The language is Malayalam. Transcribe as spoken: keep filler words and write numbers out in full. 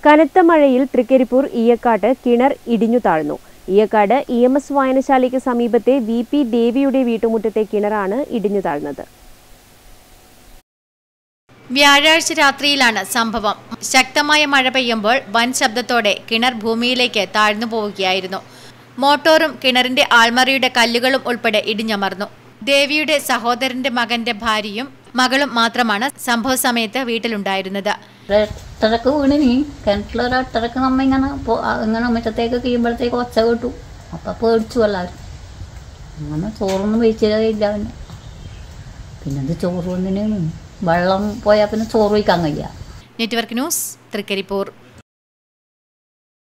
കനത്ത മഴയിൽ തൃക്കരിപ്പൂർ ഈയക്കാട് കിണർ ഇടിഞ്ഞു താഴ്ന്നു. ഈയക്കാട് ഇ എം എസ് വായനശാലയ്ക്ക് സമീപത്തെ വി പി ദേവിയുടെ വീട്ടുമുറ്റത്തെ കിണറാണ് ഇടിഞ്ഞു താഴ്ന്നത്. വ്യാഴാഴ്ച രാത്രിയിലാണ് സംഭവം. ശക്തമായ മഴ പെയ്യുമ്പോൾ വൻ ശബ്ദത്തോടെ കിണർ ഭൂമിയിലേക്ക് താഴ്ന്നു പോവുകയായിരുന്നു. മോട്ടോറും കിണറിന്റെ ആൾമറയുടെ കല്ലുകളും ഉൾപ്പെടെ ഇടിഞ്ഞമർന്നു. ദേവിയുടെ സഹോദരന്റെ മകന്റെ ഭാര്യയും മകളും മാത്രമാണ് സംഭവ സമയത്ത് വീട്ടിലുണ്ടായിരുന്നത്. എട്ടരക്ക് വീണിനി കിണറ്റിലൊരു എട്ടരക്ക് നമ്മ ഇങ്ങനെ ഇങ്ങനെ മുറ്റത്തേക്ക് കഴിയുമ്പോഴത്തേക്ക് ഒച്ച കിട്ടു. അപ്പം പേടിച്ചു എല്ലാവരും. അങ്ങനെ ചോറൊന്നും വെച്ചില്ല. പിന്നെ പിന്നെന്ത് ചോറ് വന്നിന് വെള്ളം പോയാൽ പിന്നെ ചോറ് വയ്ക്കാൻ കഴിയുക. Network news Trikaripur.